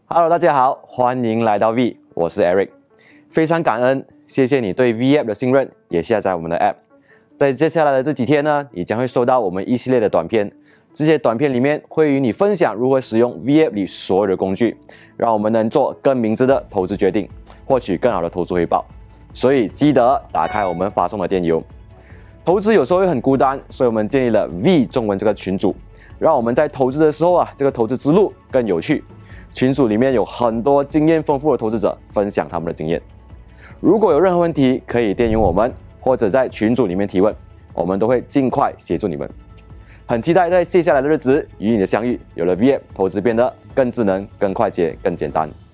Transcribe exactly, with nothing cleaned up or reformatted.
Hello， 大家好，欢迎来到 V， 我是 Eric， 非常感恩，谢谢你对 V App 的信任，也下载我们的 App。在接下来的这几天呢，你将会收到我们一系列的短片，这些短片里面会与你分享如何使用 V App 里所有的工具，让我们能做更明智的投资决定，获取更好的投资回报。所以记得打开我们发送的电邮。投资有时候会很孤单，所以我们建立了 V 中文这个群组，让我们在投资的时候啊，这个投资之路更有趣。群组里面有很多经验丰富的投资者分享他们的经验。如果有任何问题，可以电邮我们，或者在群组里面提问，我们都会尽快协助你们。很期待在接下来的日子与你的相遇，有了 V App， 投资变得更智能、更快捷、更简单。